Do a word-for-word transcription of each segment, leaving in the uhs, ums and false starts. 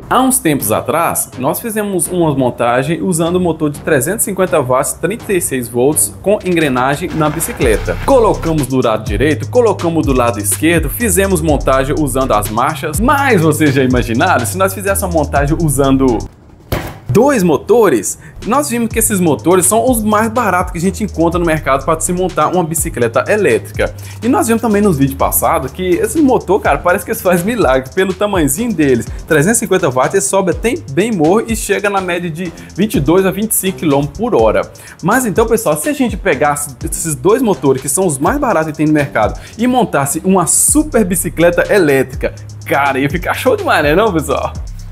Há uns tempos atrás, nós fizemos uma montagem usando o motor de trezentos e cinquenta watts, trinta e seis volts com engrenagem na bicicleta. Colocamos do lado direito, colocamos do lado esquerdo, fizemos montagem usando as marchas, mas vocês já imaginaram se nós fizéssemos a montagem usando dois motores? Nós vimos que esses motores são os mais baratos que a gente encontra no mercado para se montar uma bicicleta elétrica. E nós vimos também nos vídeos passados que esse motor, cara, parece que eles fazem milagre. Pelo tamanhozinho deles, trezentos e cinquenta watts, ele sobe até bem morro e chega na média de vinte e dois a vinte e cinco quilômetros por hora. Mas então, pessoal, se a gente pegasse esses dois motores, que são os mais baratos que tem no mercado, e montasse uma super bicicleta elétrica, cara, ia ficar show demais, né, não, pessoal?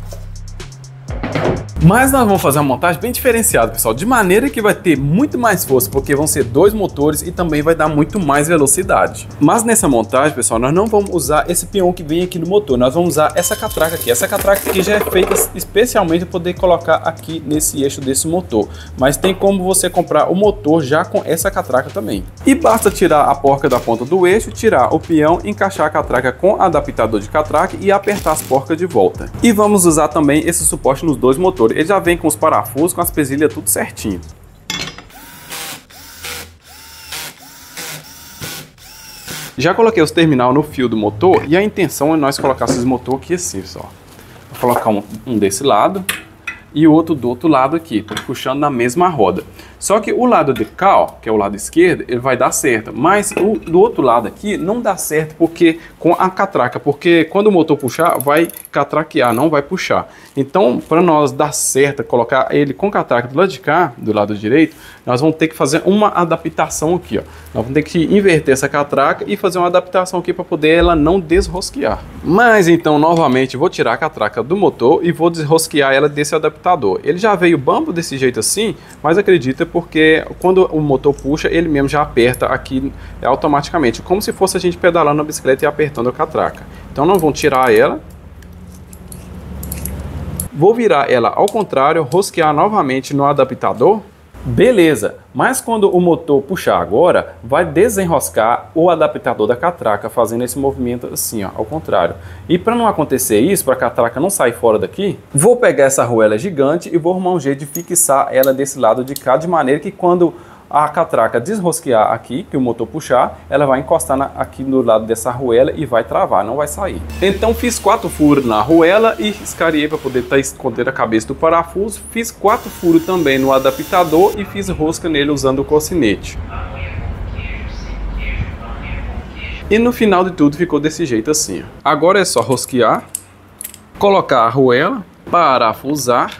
Mas nós vamos fazer uma montagem bem diferenciada, pessoal, de maneira que vai ter muito mais força, porque vão ser dois motores e também vai dar muito mais velocidade. Mas nessa montagem, pessoal, nós não vamos usar esse peão que vem aqui no motor, nós vamos usar essa catraca aqui. Essa catraca aqui já é feita especialmente para poder colocar aqui nesse eixo desse motor, mas tem como você comprar o motor já com essa catraca também. E basta tirar a porca da ponta do eixo, tirar o peão, encaixar a catraca com adaptador de catraca e apertar as porcas de volta. E vamos usar também esse suporte nos dois motores. Ele já vem com os parafusos, com as pesilhas, tudo certinho. Já coloquei os terminal no fio do motor e a intenção é nós colocar esses motor aqui assim, só. Vou colocar um, um desse lado e o outro do outro lado aqui, puxando na mesma roda. Só que o lado de cá, que é o lado esquerdo, ele vai dar certo, mas o do outro lado aqui não dá certo porque com a catraca, porque quando o motor puxar, vai catraquear, não vai puxar. Então, para nós dar certo, colocar ele com catraca do lado de cá, do lado direito, nós vamos ter que fazer uma adaptação aqui, ó. Nós vamos ter que inverter essa catraca e fazer uma adaptação aqui para poder ela não desrosquear. Mas então, novamente, vou tirar a catraca do motor e vou desrosquear ela desse adaptador. Ele já veio bambo desse jeito assim, mas acredita, porque quando o motor puxa, ele mesmo já aperta aqui automaticamente, como se fosse a gente pedalando na bicicleta e apertando a catraca. Então nós vamos tirar ela, vou virar ela ao contrário, rosquear novamente no adaptador. Beleza, mas quando o motor puxar agora, vai desenroscar o adaptador da catraca, fazendo esse movimento assim, ó, ao contrário. E para não acontecer isso, para a catraca não sair fora daqui, vou pegar essa arruela gigante e vou arrumar um jeito de fixar ela desse lado de cá, de maneira que quando a catraca desrosquear aqui, que o motor puxar, ela vai encostar na, aqui no lado dessa arruela e vai travar, não vai sair. Então fiz quatro furos na arruela e escariei para poder tá, esconder a cabeça do parafuso. Fiz quatro furos também no adaptador e fiz rosca nele usando o cocinete. E no final de tudo ficou desse jeito assim. Agora é só rosquear, colocar a arruela, parafusar.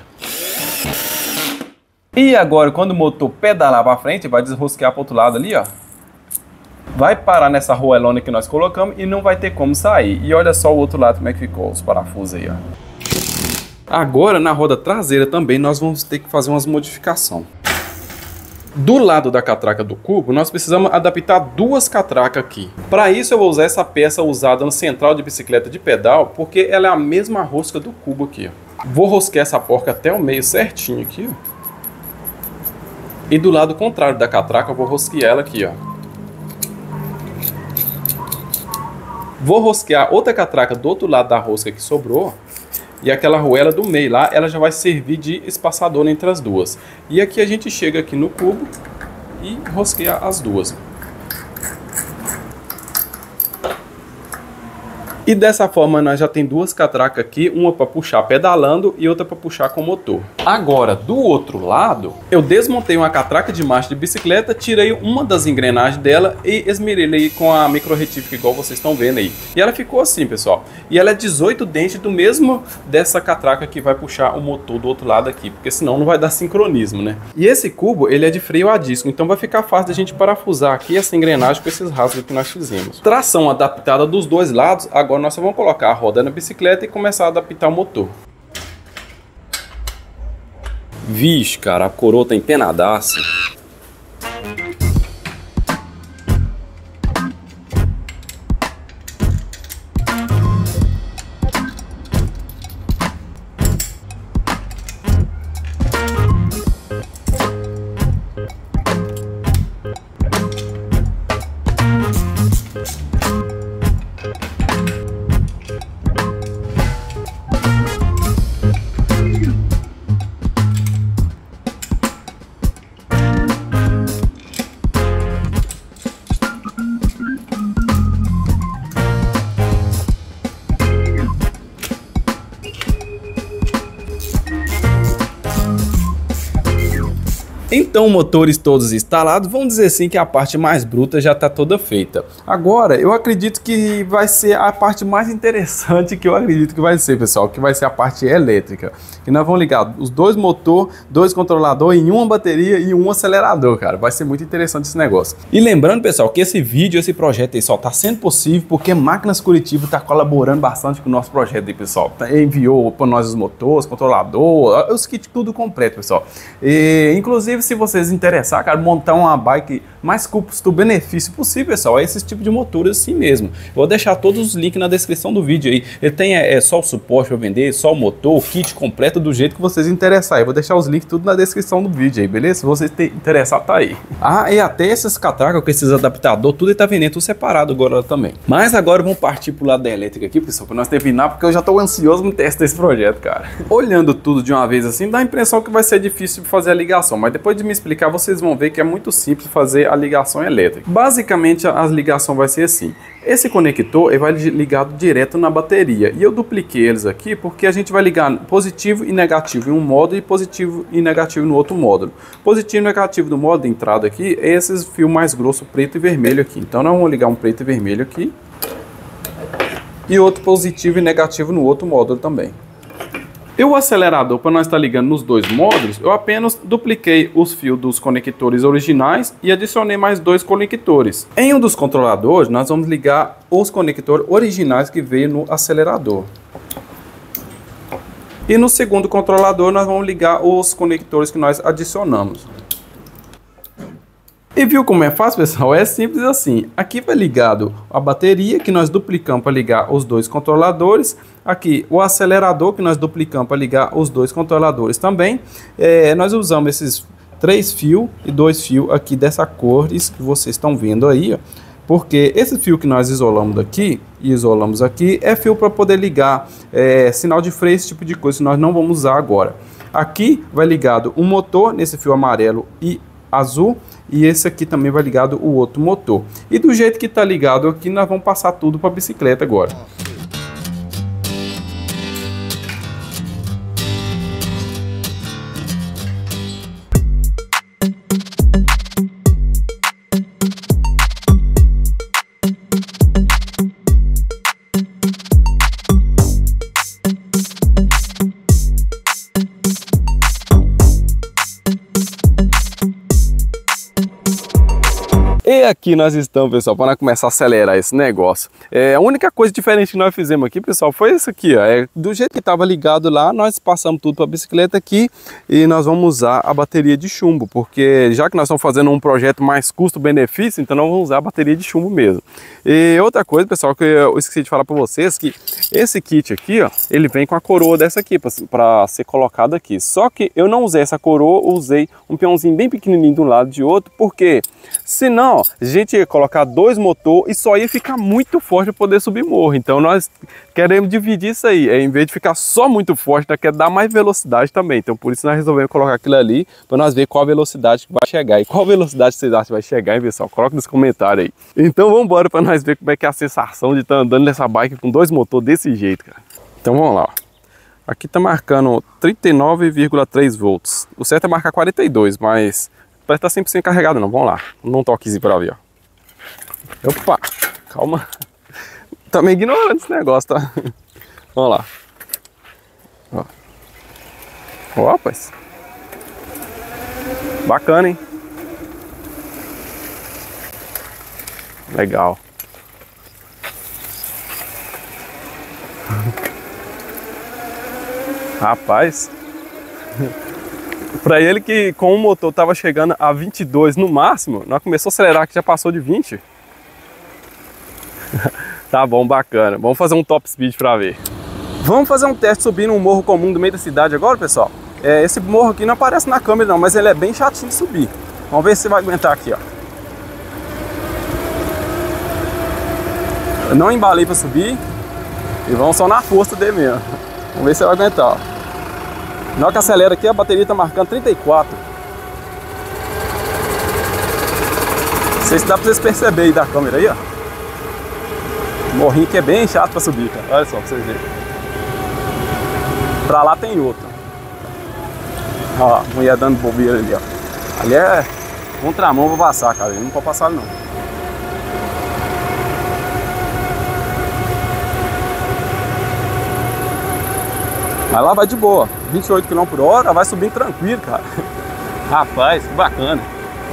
E agora, quando o motor pedalar para frente, vai desrosquear para o outro lado ali, ó. Vai parar nessa arruelona que nós colocamos e não vai ter como sair. E olha só o outro lado como é que ficou os parafusos aí, ó. Agora, na roda traseira também, nós vamos ter que fazer umas modificações. Do lado da catraca do cubo, nós precisamos adaptar duas catracas aqui. Para isso, eu vou usar essa peça usada no central de bicicleta de pedal, porque ela é a mesma rosca do cubo aqui, ó. Vou rosquear essa porca até o meio certinho aqui, ó. E do lado contrário da catraca, eu vou rosquear ela aqui, ó. Vou rosquear outra catraca do outro lado da rosca que sobrou. E aquela arruela do meio lá, ela já vai servir de espaçador entre as duas. E aqui a gente chega aqui no cubo e rosqueia as duas. E dessa forma nós já tem duas catracas aqui, uma para puxar pedalando e outra para puxar com motor. Agora, do outro lado, eu desmontei uma catraca de marcha de bicicleta, tirei uma das engrenagens dela e esmerelei com a micro retífica, igual vocês estão vendo aí. E ela ficou assim, pessoal. E ela é dezoito dentes do mesmo dessa catraca que vai puxar o motor do outro lado aqui, porque senão não vai dar sincronismo, né? E esse cubo, ele é de freio a disco, então vai ficar fácil da gente parafusar aqui essa engrenagem com esses rasgos que nós fizemos. Tração adaptada dos dois lados. Agora nós só vamos colocar a roda na bicicleta e começar a adaptar o motor. Vixe, cara, a coroa tá empenadaça. Então, motores todos instalados, vamos dizer assim que a parte mais bruta já está toda feita. Agora, eu acredito que vai ser a parte mais interessante que eu acredito que vai ser, pessoal, que vai ser a parte elétrica. Que nós vamos ligar os dois motores, dois controladores em uma bateria e um acelerador, cara. Vai ser muito interessante esse negócio. E lembrando, pessoal, que esse vídeo, esse projeto aí só está sendo possível porque Máquinas Curitiba está colaborando bastante com o nosso projeto aí, pessoal. Enviou para nós os motores, controlador, os kits tudo completo, pessoal. E, inclusive, se vocês interessar, cara, montar uma bike mais custo-benefício possível, pessoal, é esse tipo de motor assim mesmo. Vou deixar todos os links na descrição do vídeo aí. Ele tem é, é só o suporte para vender, só o motor, o kit completo do jeito que vocês interessarem. Eu vou deixar os links tudo na descrição do vídeo aí, beleza? Se vocês terem interessar, tá aí. Ah, e até esses catracas com esses adaptadores, tudo está vendendo tudo separado agora também. Mas agora vamos partir pro lado da elétrica aqui, pessoal, para nós terminar, porque eu já tô ansioso no teste desse projeto, cara. Olhando tudo de uma vez assim, dá a impressão que vai ser difícil fazer a ligação, mas depois de me explicar, vocês vão ver que é muito simples fazer a ligação elétrica. Basicamente, a ligação vai ser assim. Esse conector ele vai ligado direto na bateria. E eu dupliquei eles aqui porque a gente vai ligar positivo e negativo em um módulo e positivo e negativo no outro módulo. Positivo e negativo do módulo de entrada aqui é esses fios mais grossos, preto e vermelho aqui. Então nós vamos ligar um preto e vermelho aqui. E outro positivo e negativo no outro módulo também. E o acelerador, para nós estar ligando nos dois módulos, eu apenas dupliquei os fios dos conectores originais e adicionei mais dois conectores. Em um dos controladores, nós vamos ligar os conectores originais que veio no acelerador. E no segundo controlador, nós vamos ligar os conectores que nós adicionamos. E viu como é fácil, pessoal? É simples assim. Aqui vai ligado a bateria, que nós duplicamos para ligar os dois controladores. Aqui o acelerador, que nós duplicamos para ligar os dois controladores também. É, nós usamos esses três fios e dois fios aqui dessa cor que vocês estão vendo aí, ó. Porque esse fio que nós isolamos daqui e isolamos aqui é fio para poder ligar é, sinal de freio, esse tipo de coisa que nós não vamos usar agora. Aqui vai ligado um motor nesse fio amarelo e azul, e esse aqui também vai ligado o outro motor. E do jeito que está ligado aqui, nós vamos passar tudo para a bicicleta agora. E aqui nós estamos, pessoal, para começar a acelerar esse negócio. É, a única coisa diferente que nós fizemos aqui, pessoal, foi isso aqui, ó. É, do jeito que estava ligado lá, nós passamos tudo para a bicicleta aqui e nós vamos usar a bateria de chumbo, porque já que nós estamos fazendo um projeto mais custo-benefício, então nós vamos usar a bateria de chumbo mesmo. E outra coisa, pessoal, que eu esqueci de falar para vocês, que esse kit aqui, ó, ele vem com a coroa dessa aqui, para ser colocado aqui. Só que eu não usei essa coroa, usei um peãozinho bem pequenininho de um lado e de outro, porque senão, ó, a gente ia colocar dois motores e só ia ficar muito forte para poder subir morro. Então nós queremos dividir isso aí. Em vez de ficar só muito forte, nós queremos dar mais velocidade também. Então por isso nós resolvemos colocar aquilo ali para nós ver qual a velocidade que vai chegar. E qual velocidade vocês acham que vai chegar, hein, pessoal? Coloca nos comentários aí. Então vamos embora para nós ver como é que é a sensação de estar andando nessa bike com dois motores desse jeito, cara. Então vamos lá, ó. Aqui tá marcando trinta e nove vírgula três volts. O certo é marcar quarenta e dois, mas parece que tá cem por cento carregado não. Vamos lá. Vamos dar um toquezinho para ver, ó. Opa, calma. Tá meio ignorando esse negócio, tá? Vamos lá. Ó. Ó, rapaz. Bacana, hein? Legal. Rapaz. Para ele que com o motor tava chegando a vinte e dois no máximo, nós começou a acelerar que já passou de vinte. Tá bom, bacana. Vamos fazer um top speed para ver. Vamos fazer um teste subindo um morro comum do meio da cidade agora, pessoal. É, esse morro aqui não aparece na câmera não, mas ele é bem chatinho de subir. Vamos ver se você vai aguentar aqui, ó. Eu não embalei para subir e vamos só na força dele mesmo. Vamos ver se você vai aguentar, ó. Na hora que acelera aqui, a bateria tá marcando trinta e quatro. Não sei se dá pra vocês perceberem aí da câmera aí, ó. Morrinho que é bem chato pra subir, cara. Olha só pra vocês verem. Pra lá tem outro. Ó, a mulher dando bobeira ali, ó. Ali é contramão pra passar, cara. Ele não pode passar não. Mas lá vai de boa. vinte e oito quilômetros por hora, vai subindo tranquilo, cara. Rapaz, que bacana.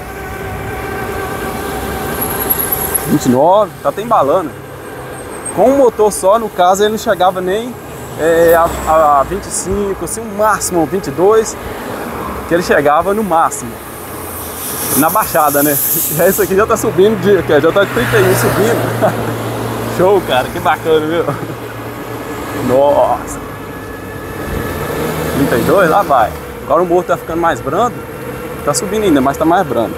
vinte e nove, tá até embalando. Com um motor só, no caso, ele não chegava nem é, a, a vinte e cinco, assim, o máximo vinte e dois, que ele chegava no máximo. Na baixada, né? Esse aqui já tá subindo, de, já tá de trinta e um subindo. Show, cara, que bacana, viu? Nossa. trinta e dois, lá vai. Agora o morro tá ficando mais brando. Tá subindo ainda, mas tá mais brando.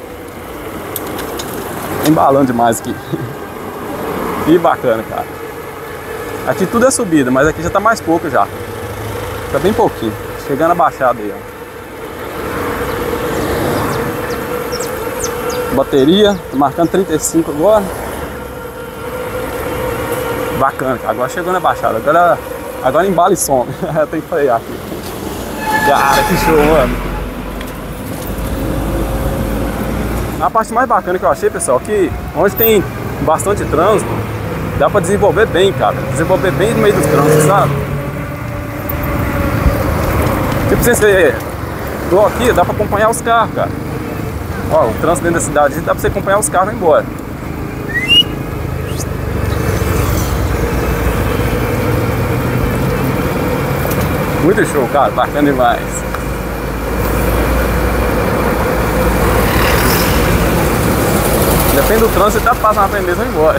Tá embalando demais aqui. Que bacana, cara. Aqui tudo é subida, mas aqui já tá mais pouco já. Tá bem pouquinho. Chegando a baixada aí, ó. Bateria, tô marcando trinta e cinco agora. Bacana, cara. Agora chegou na baixada. Agora, agora embala e some. Tem que frear aqui. Cara, que show, mano. A parte mais bacana que eu achei, pessoal, que onde tem bastante trânsito, dá pra desenvolver bem, cara. Desenvolver bem no meio dos trânsitos, sabe? Tipo, sem ser tô aqui, dá pra acompanhar os carros, cara. Ó, o trânsito dentro da cidade, dá pra você acompanhar os carros e ir embora. Muito show, cara, bacana demais. Depende do trânsito, dá pra passar na frente mesmo e ir embora.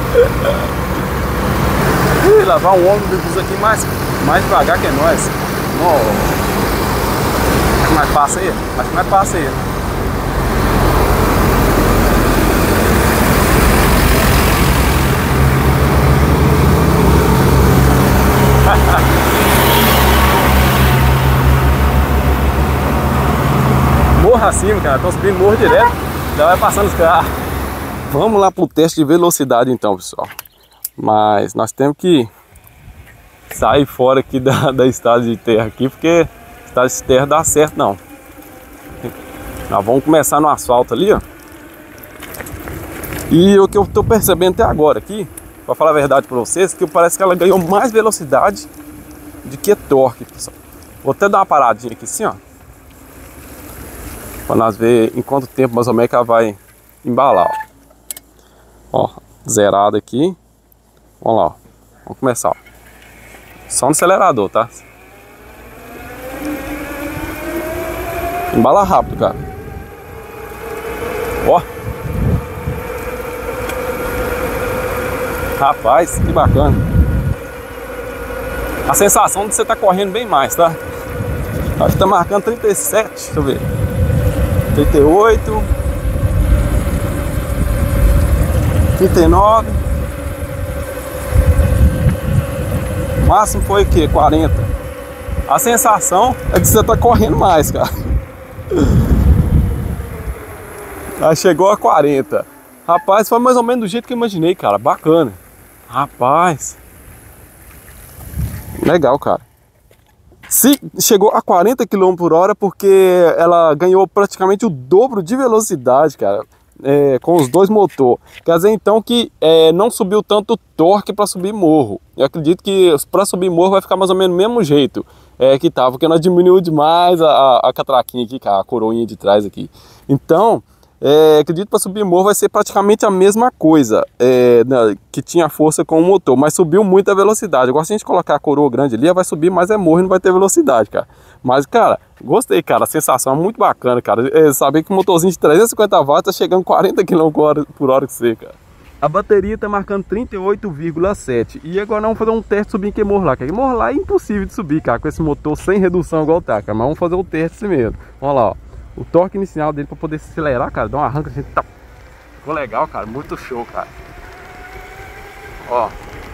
Ih, lá vai um ônibus aqui mais, mais devagar que é nós. Oh. Acho que mais passa aí? Acho que mais passa aí. Morro acima, cara, estão subindo morro direto, já vai passando os carros. Vamos lá pro teste de velocidade então, pessoal. Mas nós temos que sair fora aqui da, da estrada de terra aqui, porque estrada de terra dá certo não. Nós vamos começar no asfalto ali, ó. E o que eu tô percebendo até agora aqui, pra falar a verdade pra vocês, que parece que ela ganhou mais velocidade do que torque, pessoal. Vou até dar uma paradinha aqui assim, ó. Pra nós ver em quanto tempo mais ou menos que ela vai embalar, ó. Ó, zerado aqui. Vamos lá, ó. Vamos começar, ó. Só no acelerador, tá? Embala rápido, cara. Ó. Rapaz, que bacana. A sensação de você tá correndo bem mais, tá? Acho que tá marcando trinta e sete, deixa eu ver. trinta e oito, trinta e nove, o máximo foi o que? quarenta. A sensação é de você estar tá correndo mais, cara. Aí chegou a quarenta. Rapaz, foi mais ou menos do jeito que eu imaginei, cara. Bacana. Rapaz. Legal, cara. Se chegou a quarenta quilômetros por hora porque ela ganhou praticamente o dobro de velocidade, cara, é, com os dois motores. Quer dizer então que é, não subiu tanto torque para subir morro. Eu acredito que para subir morro vai ficar mais ou menos do mesmo jeito é, que tava, porque nós diminuiu demais a, a, a catraquinha aqui, a coroinha de trás aqui. Então, é, acredito que para subir morro vai ser praticamente a mesma coisa é, né, que tinha força com o motor, mas subiu muito a velocidade. Agora se a gente colocar a coroa grande ali, vai subir, mas é morro e não vai ter velocidade, cara. Mas, cara, gostei, cara, a sensação é muito bacana, cara. É, saber que o motorzinho de trezentos e cinquenta watts tá chegando quarenta quilômetros por hora com você, cara. A bateria tá marcando trinta e oito vírgula sete. E agora vamos fazer um teste de subir em que morro lá, cara. Morro lá é impossível de subir, cara, com esse motor sem redução igual tá, cara. Mas vamos fazer o teste assim mesmo. Vamos lá, ó. O torque inicial dele para poder acelerar, cara, dá uma arranca assim, tá. Ficou legal, cara, muito show, cara. Ó.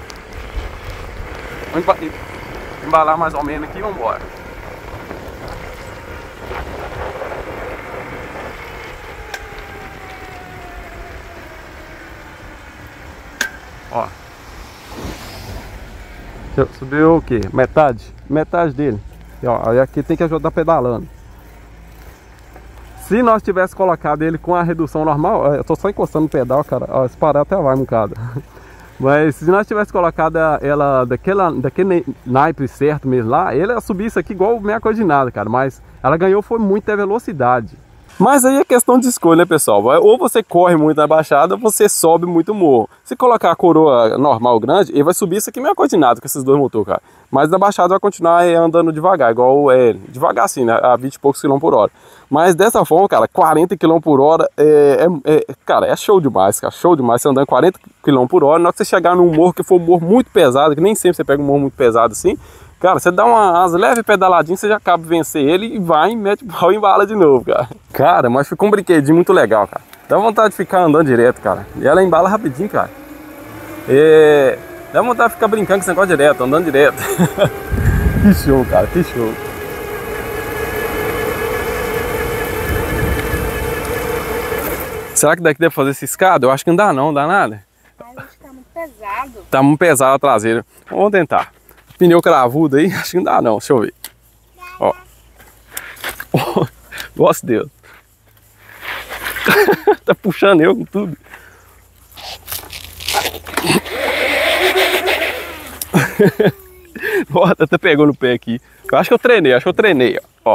Vamos embalar mais ou menos aqui e vamos embora. Ó. Subiu o que? Metade? Metade dele. E, ó, aí aqui tem que ajudar pedalando. Se nós tivesse colocado ele com a redução normal, eu tô só encostando no pedal, cara, ó, se parar até vai um bocado. Mas se nós tivesse colocado ela daquela, daquele naipe certo mesmo lá, ele ia subir isso aqui igual meia coisa de nada, cara. Mas ela ganhou foi muita velocidade. Mas aí é questão de escolha, né, pessoal? Ou você corre muito na baixada, ou você sobe muito morro. Se colocar a coroa normal grande, ele vai subir isso aqui meia coisa de nada com esses dois motores, cara. Mas na baixada vai continuar andando devagar, igual é, devagar assim, né, a vinte e poucos quilômetros por hora. Mas dessa forma, cara, quarenta quilômetros por hora, é, é, é, cara, é show demais, cara, show demais. Você andando quarenta quilômetros por hora, na hora que você chegar num morro que for um morro muito pesado, que nem sempre você pega um morro muito pesado assim, cara, você dá uma asa leve pedaladinha, você já acaba de vencer ele e vai e mete o pau e embala de novo, cara. Cara, mas ficou um brinquedinho muito legal, cara. Dá vontade de ficar andando direto, cara. E ela embala rapidinho, cara. É... Dá vontade de ficar brincando com esse negócio direto, andando direto. Que show, cara, que show. Será que daqui deve fazer essa escada? Eu acho que não dá não, não dá nada. Mas acho que tá muito pesado. Tá muito pesado a traseira. Vamos tentar. Pneu cravudo aí, acho que não dá não, deixa eu ver. Ó. Nossa Deus. Tá puxando eu com tudo. Nossa, até pegou no pé aqui. Eu acho que eu treinei, acho que eu treinei, ó.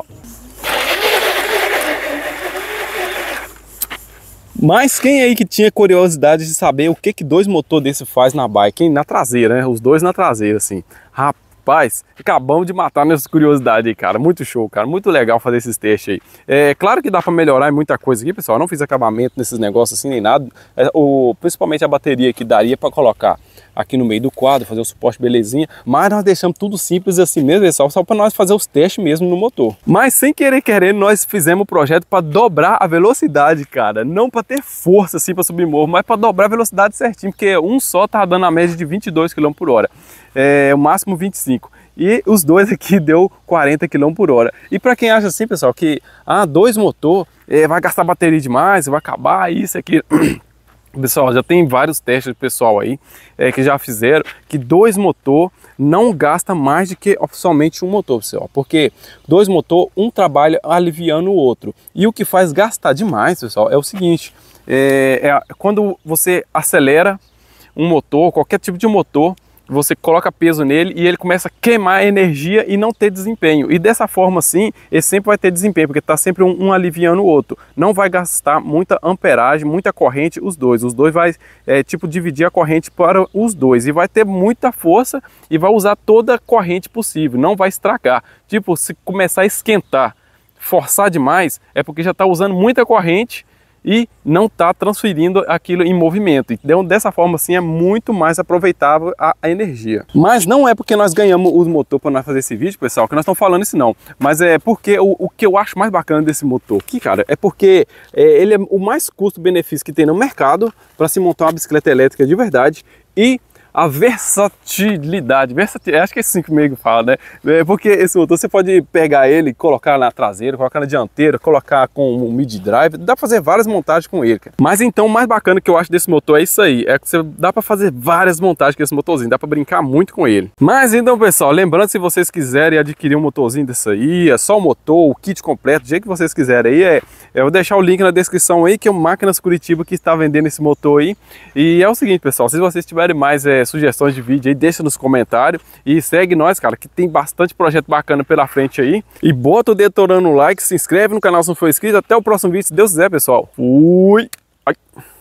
Mas quem aí que tinha curiosidade de saber o que que dois motores desse faz na bike, hein? Na traseira, né? Os dois na traseira, assim. Rapaz, acabamos de matar nessas curiosidades aí, cara. Muito show, cara. Muito legal fazer esses testes aí. É claro que dá pra melhorar em muita coisa aqui, pessoal. Eu não fiz acabamento nesses negócios assim, nem nada. É, o, principalmente a bateria que daria pra colocar aqui no meio do quadro, fazer o suporte belezinha, mas nós deixamos tudo simples assim mesmo, pessoal, só para nós fazer os testes mesmo no motor. Mas sem querer querendo, nós fizemos o projeto para dobrar a velocidade, cara, não para ter força assim para subir morro, mas para dobrar a velocidade certinho, porque um só tá dando a média de vinte e dois quilômetros por hora, é, o máximo vinte e cinco. E os dois aqui deu quarenta quilômetros por hora. E para quem acha assim, pessoal, que ah, dois motor é, vai gastar bateria demais, vai acabar isso aqui. Pessoal, já tem vários testes do pessoal aí é, que já fizeram que dois motor não gasta mais do que somente um motor, pessoal. Porque dois motor, um trabalha aliviando o outro. E o que faz gastar demais, pessoal, é o seguinte. É, é quando você acelera um motor, qualquer tipo de motor, você coloca peso nele e ele começa a queimar energia e não ter desempenho. E dessa forma assim, ele sempre vai ter desempenho, porque está sempre um, um aliviando o outro. Não vai gastar muita amperagem, muita corrente os dois. Os dois vai é, tipo dividir a corrente para os dois. E vai ter muita força e vai usar toda a corrente possível. Não vai estragar. Tipo, se começar a esquentar, forçar demais, é porque já está usando muita corrente e não está transferindo aquilo em movimento. Então, dessa forma assim, é muito mais aproveitável a, a energia. Mas não é porque nós ganhamos o motor para nós fazer esse vídeo, pessoal, que nós estamos falando isso não. Mas é porque o, o que eu acho mais bacana desse motor aqui, cara, é porque é, ele é o mais custo-benefício que tem no mercado para se montar uma bicicleta elétrica de verdade. E a versatilidade, versatil, acho que é assim que o meio fala, né? É porque esse motor você pode pegar ele, colocar na traseira, colocar na dianteira, colocar com um mid-drive, dá pra fazer várias montagens com ele, cara. Mas então o mais bacana que eu acho desse motor é isso aí, é que você dá pra fazer várias montagens com esse motorzinho, dá pra brincar muito com ele. Mas então, pessoal, lembrando, se vocês quiserem adquirir um motorzinho desse aí, é só o motor, o kit completo, do jeito que vocês quiserem aí, é, eu vou deixar o link na descrição aí, que é o Máquinas Curitiba que está vendendo esse motor aí. E é o seguinte, pessoal, se vocês tiverem mais é, sugestões de vídeo aí, deixa nos comentários e segue nós, cara, que tem bastante projeto bacana pela frente aí. E bota o dedo no like, se inscreve no canal se não for inscrito. Até o próximo vídeo, se Deus quiser, pessoal. Fui! Ai.